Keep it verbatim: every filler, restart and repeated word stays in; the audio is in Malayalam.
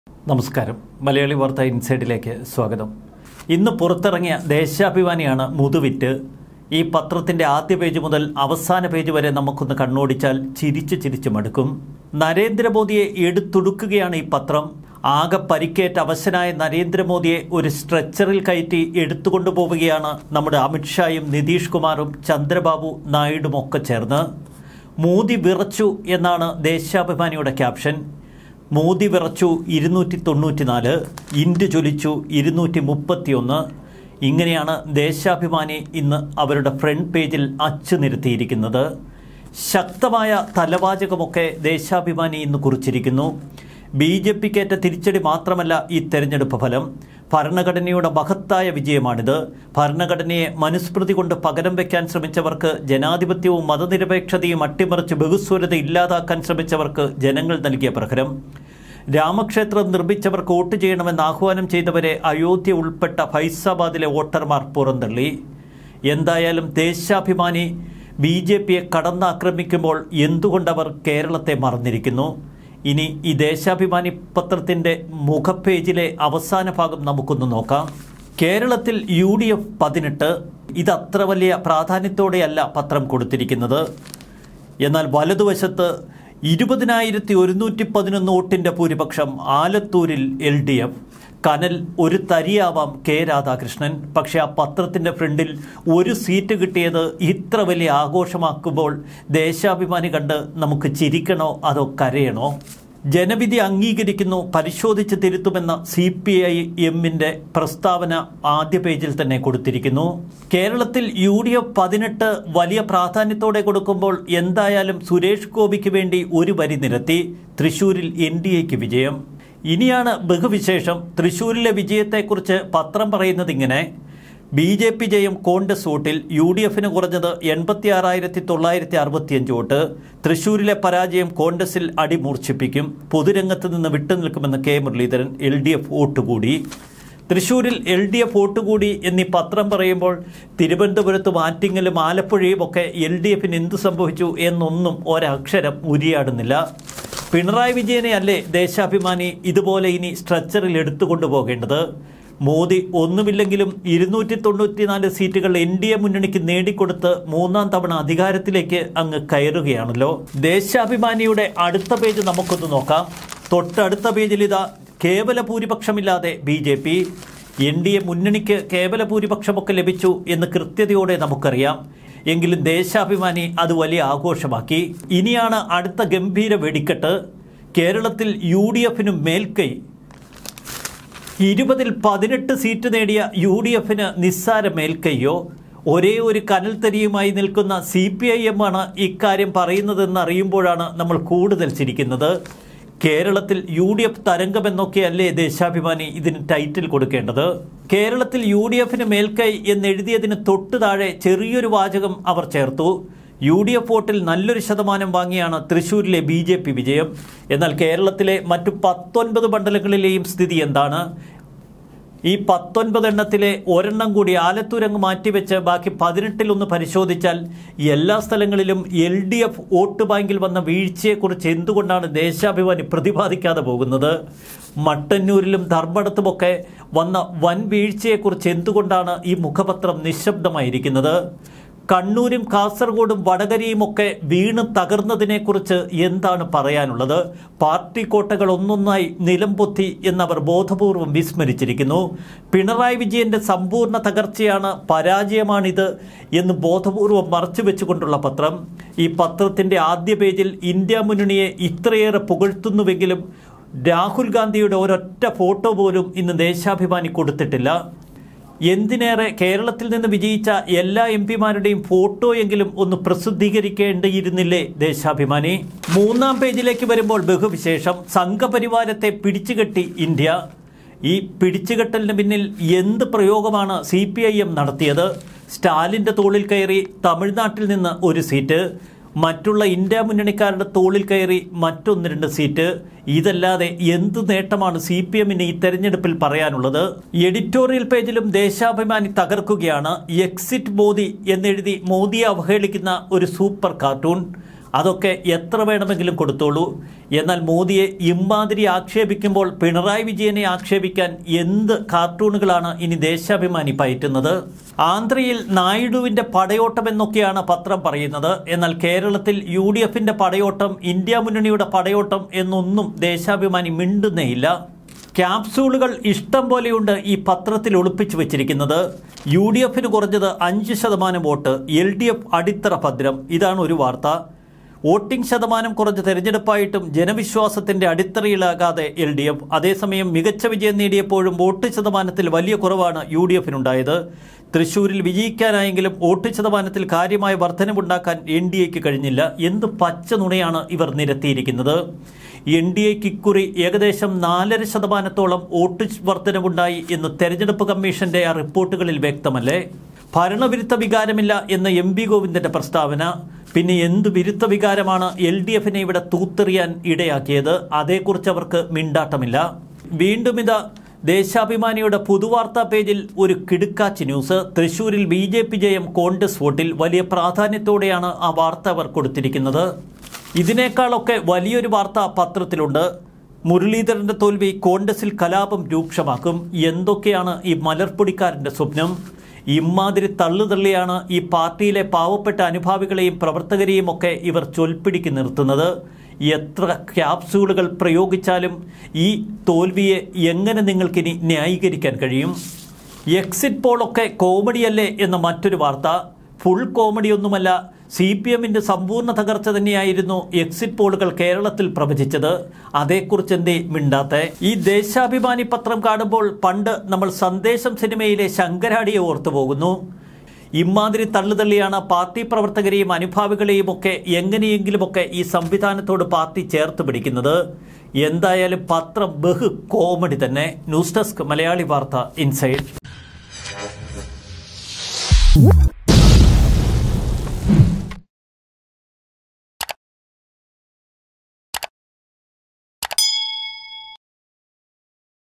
നമസ്കാരം. മലയാളി വാർത്ത ഇൻസൈഡിലേക്ക് സ്വാഗതം. ഇന്ന് പുറത്തിറങ്ങിയ ദേശാഭിമാനിയാണ് മുതുവിറ്റ്. ഈ പത്രത്തിൻ്റെ ആദ്യ പേജ് മുതൽ അവസാന പേജ് വരെ നമുക്കൊന്ന് കണ്ണോടിച്ചാൽ ചിരിച്ച് ചിരിച്ച് മടുക്കും. നരേന്ദ്രമോദിയെ എടുത്തൊടുക്കുകയാണ് ഈ പത്രം. ആകെ പരിക്കേറ്റ അവശനായ നരേന്ദ്രമോദിയെ ഒരു സ്ട്രെച്ചറിൽ കയറ്റി എടുത്തുകൊണ്ടുപോവുകയാണ് നമ്മുടെ അമിത്ഷായും നിതീഷ് കുമാറും ചന്ദ്രബാബു നായിഡും ഒക്കെ ചേർന്ന്. മോദി വിറച്ചു എന്നാണ് ദേശാഭിമാനിയുടെ ക്യാപ്ഷൻ. മോദി വിറച്ചു ഇരുന്നൂറ്റി തൊണ്ണൂറ്റി നാല്, ഇന്ത്യ ജ്വലിച്ചു ഇരുന്നൂറ്റി മുപ്പത്തി ഒന്ന്. ഇങ്ങനെയാണ് ദേശാഭിമാനി ഇന്ന് അവരുടെ ഫ്രണ്ട് പേജിൽ അച്ചു നിരത്തിയിരിക്കുന്നത്. ശക്തമായ തലവാചകമൊക്കെ ദേശാഭിമാനി ഇന്ന് കുറിച്ചിരിക്കുന്നു. ബി ജെ പിക്കേറ്റ തിരിച്ചടി മാത്രമല്ല ഈ തെരഞ്ഞെടുപ്പ് ഫലം. ഭരണഘടനയുടെ മഹത്തായ വിജയമാണിത്. ഭരണഘടനയെ മനുസ്മൃതി കൊണ്ട് പകരം വയ്ക്കാൻ ശ്രമിച്ചവർക്ക്, ജനാധിപത്യവും മതനിരപേക്ഷതയും അട്ടിമറിച്ച് ബഹുസ്വരത ഇല്ലാതാക്കാൻ ശ്രമിച്ചവർക്ക് ജനങ്ങൾ നൽകിയ പ്രഹരം. രാമക്ഷേത്രം നിർമ്മിച്ചവർക്ക് വോട്ട് ചെയ്യണമെന്ന് ആഹ്വാനം ചെയ്തവരെ അയോധ്യ ഉൾപ്പെട്ട ഫൈസാബാദിലെ വോട്ടർമാർ പുറന്തള്ളി. എന്തായാലും ദേശാഭിമാനി ബി ജെ പിയെ കടന്നാക്രമിക്കുമ്പോൾ എന്തുകൊണ്ടവർ കേരളത്തെ മറന്നിരിക്കുന്നു? ഇനി ഈ ദേശാഭിമാനി പത്രത്തിൻ്റെ മുഖപ്പേജിലെ അവസാന ഭാഗം നമുക്കൊന്ന് നോക്കാം. കേരളത്തിൽ യു ഡി എഫ് പതിനെട്ട്. ഇതത്ര വലിയ പ്രാധാന്യത്തോടെയല്ല പത്രം കൊടുത്തിരിക്കുന്നത്. എന്നാൽ വലതുവശത്ത് ഇരുപതിനായിരത്തി ഒരുന്നൂറ്റി പതിനൊന്ന് വോട്ടിൻ്റെ ഭൂരിപക്ഷം ആലത്തൂരിൽ എൽ ഡി എഫ്. കനൽ ഒരു തരിയാവാം കെ രാധാകൃഷ്ണൻ. പക്ഷേ ആ പത്രത്തിൻ്റെ ഫ്രണ്ടിൽ ഒരു സീറ്റ് കിട്ടിയത് ഇത്ര വലിയ ആഘോഷമാക്കുമ്പോൾ ദേശാഭിമാനി കണ്ട് നമുക്ക് ചിരിക്കണോ അതോ കരയണോ? ജനവിധി അംഗീകരിക്കുന്നു, പരിശോധിച്ച് തിരുത്തുമെന്ന സി പി ഐ എമ്മിൻ്റെ പ്രസ്താവന ആദ്യ പേജിൽ തന്നെ കൊടുത്തിരിക്കുന്നു. കേരളത്തിൽ യു ഡി എഫ് പതിനെട്ട് വലിയ പ്രാധാന്യത്തോടെ കൊടുക്കുമ്പോൾ എന്തായാലും സുരേഷ് ഗോപിക്ക് വേണ്ടി ഒരു വരി നിരത്തി. തൃശ്ശൂരിൽ എൻ ഡി എക്ക് വിജയം. ഇനിയാണ് ബഹുവിശേഷം. തൃശ്ശൂരിലെ വിജയത്തെക്കുറിച്ച് പത്രം പറയുന്നത് ഇങ്ങനെ: ബി ജെ പി ജയം കോൺഗ്രസ് വോട്ടിൽ. യു ഡി എഫിന് കുറഞ്ഞത് എൺപത്തി ആറായിരത്തി തൊള്ളായിരത്തി അറുപത്തിയഞ്ച് വോട്ട്. തൃശ്ശൂരിലെ പരാജയം കോൺഗ്രസിൽ അടിമൂർച്ഛിപ്പിക്കും. പൊതുരംഗത്ത് നിന്ന് വിട്ടുനിൽക്കുമെന്ന് K Muraleedharan. L D F vote കൂടി. തൃശ്ശൂരിൽ എൽ ഡി എഫ് വോട്ട് കൂടി എന്നീ പത്രം പറയുമ്പോൾ തിരുവനന്തപുരത്തും ആറ്റിങ്ങലും ആലപ്പുഴയും ഒക്കെ എൽ ഡി എഫിന് എന്ത് സംഭവിച്ചു എന്നൊന്നും ഒരക്ഷരം ഉരിയാടുന്നില്ല. പിണറായി വിജയനെ അല്ലേ ദേശാഭിമാനി ഇതുപോലെ ഇനി സ്ട്രെച്ചറിൽ എടുത്തുകൊണ്ടുപോകേണ്ടത്? മോദി ഒന്നുമില്ലെങ്കിലും ഇരുന്നൂറ്റി തൊണ്ണൂറ്റി നാല് സീറ്റുകൾ എൻ ഡി എ മുന്നണിക്ക് നേടിക്കൊടുത്ത് മൂന്നാം തവണ അധികാരത്തിലേക്ക് അങ്ങ് കയറുകയാണല്ലോ. ദേശാഭിമാനിയുടെ അടുത്ത പേജ് നമുക്കൊന്ന് നോക്കാം. തൊട്ടടുത്ത പേജിൽ ഇതാ: കേവല ഭൂരിപക്ഷമില്ലാതെ B J P. N D A മുന്നണിക്ക് കേവല ഭൂരിപക്ഷമൊക്കെ ലഭിച്ചു എന്ന് കൃത്യതയോടെ നമുക്കറിയാം. എങ്കിലും ദേശാഭിമാനി അത് വലിയ ആഘോഷമാക്കി. ഇനിയാണ് അടുത്ത ഗംഭീര വെടിക്കെട്ട്. കേരളത്തിൽ യു ഡി എഫിന് മേൽക്കൈ. ഇരുപതിൽ പതിനെട്ട് സീറ്റ് നേടിയ യു ഡി എഫിന് നിസ്സാര മേൽക്കൈയോ? ഒരേ ഒരു കനൽത്തരിയുമായി നിൽക്കുന്ന സി പി ഐ എം ആണ് ഇക്കാര്യം പറയുന്നതെന്ന് അറിയുമ്പോഴാണ് നമ്മൾ കൂടുതൽ ചിരിക്കുന്നത്. കേരളത്തിൽ യു ഡി എഫ് തരംഗമെന്നൊക്കെയല്ലേ ദേശാഭിമാനി ഇതിന് ടൈറ്റിൽ കൊടുക്കേണ്ടത്? കേരളത്തിൽ യു ഡി എഫിന് മേൽക്കൈ എന്നെഴുതിയതിന് തൊട്ടു താഴെ ചെറിയൊരു വാചകം അവർ ചേർത്തു: യു ഡി എഫ് വോട്ടിൽ നല്ലൊരു ശതമാനം വാങ്ങിയാണ് തൃശ്ശൂരിലെ ബി ജെ പി വിജയം. എന്നാൽ കേരളത്തിലെ മറ്റു പത്തൊൻപത് മണ്ഡലങ്ങളിലെയും സ്ഥിതി എന്താണ്? ഈ പത്തൊൻപത് എണ്ണത്തിലെ ഒരെണ്ണം കൂടി ആലത്തൂരങ്ങ് മാറ്റിവെച്ച് ബാക്കി പതിനെട്ടിലൊന്ന് പരിശോധിച്ചാൽ എല്ലാ സ്ഥലങ്ങളിലും എൽ ഡി എഫ് വോട്ട് ബാങ്കിൽ വന്ന വീഴ്ചയെക്കുറിച്ച് എന്തുകൊണ്ടാണ് ദേശാഭിമാനി പ്രതിപാദിക്കാതെ പോകുന്നത്? മട്ടന്നൂരിലും ധർമ്മടത്തുമൊക്കെ വന്ന വൻ വീഴ്ചയെക്കുറിച്ച് എന്തുകൊണ്ടാണ് ഈ മുഖപത്രം നിശബ്ദമായിരിക്കുന്നത്? കണ്ണൂരും കാസർഗോഡും വടകരയുമൊക്കെ വീണ് തകർന്നതിനെക്കുറിച്ച് എന്താണ് പറയാനുള്ളത്? പാർട്ടി കോട്ടകൾ ഒന്നൊന്നായി നിലംപൊത്തി എന്നവർ ബോധപൂർവം വിസ്മരിച്ചിരിക്കുന്നു. പിണറായി വിജയൻ്റെ സമ്പൂർണ്ണ തകർച്ചയാണ്, പരാജയമാണിത് എന്ന് ബോധപൂർവം മറച്ചുവെച്ചുകൊണ്ടുള്ള പത്രം. ഈ പത്രത്തിൻ്റെ ആദ്യ പേജിൽ ഇന്ത്യ മുന്നണിയെ ഇത്രയേറെ പുകഴ്ത്തുന്നുവെങ്കിലും രാഹുൽ ഗാന്ധിയുടെ ഒരൊറ്റ ഫോട്ടോ പോലും ഇന്ന് ദേശാഭിമാനി കൊടുത്തിട്ടില്ല. എന്തിനേറെ, കേരളത്തിൽ നിന്ന് വിജയിച്ച എല്ലാ എം പിമാരുടെയും ഫോട്ടോയെങ്കിലും ഒന്ന് പ്രസിദ്ധീകരിക്കേണ്ടിയിരുന്നില്ലേ ദേശാഭിമാനി? മൂന്നാം പേജിലേക്ക് വരുമ്പോൾ ബഹുവിശേഷം. സംഘപരിവാരത്തെ പിടിച്ചുകെട്ടി ഇന്ത്യ. ഈ പിടിച്ചുകെട്ടലിന് പിന്നിൽ എന്ത് പ്രയോഗമാണ് സി പി ഐ എം നടത്തിയത്? സ്റ്റാലിൻ്റെ തോളിൽ കയറി തമിഴ്നാട്ടിൽ നിന്ന് ഒരു സീറ്റ്, മറ്റുള്ള ഇന്ത്യ മുന്നണിക്കാരുടെ തോളിൽ കയറി മറ്റൊന്ന് രണ്ട് സീറ്റ്. ഇതല്ലാതെ എന്ത് നേട്ടമാണ് സി പി എമ്മിന് ഈ തെരഞ്ഞെടുപ്പിൽ പറയാനുള്ളത്? എഡിറ്റോറിയൽ പേജിലും ദേശാഭിമാനി തകർക്കുകയാണ്. എക്സിറ്റ് മോദി എന്നെഴുതി മോദിയെ അവഹേളിക്കുന്ന ഒരു സൂപ്പർ കാർട്ടൂൺ. അതൊക്കെ എത്ര വേണമെങ്കിലും കൊടുത്തോളൂ. എന്നാൽ മോദിയെ ഇമ്മാതിരി ആക്ഷേപിക്കുമ്പോൾ പിണറായി വിജയനെ ആക്ഷേപിക്കാൻ എന്ത് കാർട്ടൂണുകളാണ് ഇനി ദേശാഭിമാനി പയറ്റുന്നത്? ആന്ധ്രയിൽ നായിഡുവിൻ്റെ പടയോട്ടം എന്നൊക്കെയാണ് പത്രം പറയുന്നത്. എന്നാൽ കേരളത്തിൽ യു ഡി എഫിൻ്റെ പടയോട്ടം, ഇന്ത്യ മുന്നണിയുടെ പടയോട്ടം എന്നൊന്നും ദേശാഭിമാനി മിണ്ടുന്നേയില്ല. ക്യാപ്സൂളുകൾ ഇഷ്ടം പോലെയുണ്ട് ഈ പത്രത്തിൽ ഒളിപ്പിച്ചു വെച്ചിരിക്കുന്നത്. യു ഡി എഫിന് കുറഞ്ഞത് അഞ്ച് ശതമാനം വോട്ട്, എൽ ഡി എഫ് അടിത്തറ ഭദ്രം. ഇതാണ് ഒരു വാർത്ത. വോട്ടിംഗ് ശതമാനം കുറഞ്ഞ തെരഞ്ഞെടുപ്പായിട്ടും ജനവിശ്വാസത്തിന്റെ അടിത്തറയിലാകാതെ എൽ ഡി എഫ്. അതേസമയം മികച്ച വിജയം നേടിയപ്പോഴും വോട്ട് ശതമാനത്തിൽ വലിയ കുറവാണ് യു ഡി എഫിനുണ്ടായത്. തൃശൂരിൽ വിജയിക്കാനായെങ്കിലും വോട്ട് ശതമാനത്തിൽ കാര്യമായ വർധനവുണ്ടാക്കാൻ എൻ ഡി എക്ക് കഴിഞ്ഞില്ല. എന്ത് പച്ച നുണയാണ് ഇവർ നിരത്തിയിരിക്കുന്നത്. എൻ ഡി എക്ക് ഇക്കുറി ഏകദേശം നാലര ശതമാനത്തോളം വോട്ട് വർധനവുണ്ടായി എന്ന് തെരഞ്ഞെടുപ്പ് കമ്മീഷന്റെ ആ റിപ്പോർട്ടുകളിൽ വ്യക്തമല്ലേ? ഭരണവിരുദ്ധ വികാരമില്ല എന്ന എം പി ഗോവിന്ദന്റെ പ്രസ്താവന. പിന്നെ എന്ത് വിരുദ്ധ വികാരമാണ് എൽ ഡി എഫിനെ ഇവിടെ തൂത്തെറിയാൻ ഇടയാക്കിയത്? അതേക്കുറിച്ച് അവർക്ക് മിണ്ടാട്ടമില്ല. വീണ്ടും ഇതാ ദേശാഭിമാനിയുടെ പുതുവാർത്താ പേജിൽ ഒരു കിടുക്കാച്ചി ന്യൂസ്. തൃശൂരിൽ ബി ജെ പി ജയം കോൺഗ്രസ് വോട്ടിൽ. വലിയ പ്രാധാന്യത്തോടെയാണ് ആ വാർത്ത അവർ കൊടുത്തിരിക്കുന്നത്. ഇതിനേക്കാളൊക്കെ വലിയൊരു വാർത്ത പത്രത്തിലുണ്ട്. മുരളീധരന്റെ തോൽവി കോൺഗ്രസിൽ കലാപം രൂക്ഷമാക്കും. എന്തൊക്കെയാണ് ഈ മലർപ്പൊടിക്കാരന്റെ സ്വപ്നം? ഇമ്മാതിരി തള്ളുതള്ളിയാണ് ഈ പാർട്ടിയിലെ പാവപ്പെട്ട അനുഭാവികളെയും പ്രവർത്തകരെയും ഒക്കെ ഇവർ ചൊൽപ്പിടിക്ക് നിർത്തുന്നത്. എത്ര ക്യാപ്സൂളുകൾ പ്രയോഗിച്ചാലും ഈ തോൽവിയെ എങ്ങനെ നിങ്ങൾക്കിനി ന്യായീകരിക്കാൻ കഴിയും? എക്സിറ്റ് പോളൊക്കെ കോമഡിയല്ലേ എന്ന മറ്റൊരു വാർത്ത. ഫുൾ കോമഡിയൊന്നുമല്ല. സി പി എമ്മിൻ്റെ സമ്പൂർണ്ണ തകർച്ച തന്നെയായിരുന്നു എക്സിറ്റ് പോളുകൾ കേരളത്തിൽ പ്രവചിച്ചത്. അതേക്കുറിച്ച് എന്തേ മിണ്ടാത്തെ? ഈ ദേശാഭിമാനി പത്രം കാണുമ്പോൾ പണ്ട് നമ്മൾ സന്ദേശം സിനിമയിലെ ശങ്കരാടിയെ ഓർത്തു പോകുന്നു. ഇമാതിരി തള്ളുതള്ളിയാണ് പാർട്ടി പ്രവർത്തകരെയും അനുഭാവികളെയും ഒക്കെ എങ്ങനെയെങ്കിലുമൊക്കെ ഈ സംവിധാനത്തോട് പാർട്ടി ചേർത്ത് പിടിക്കുന്നത്. എന്തായാലും പത്രം ബഹു കോമഡി തന്നെ. ന്യൂസ് ഡെസ്ക് മലയാളി വാർത്ത ഇൻസൈഡ്.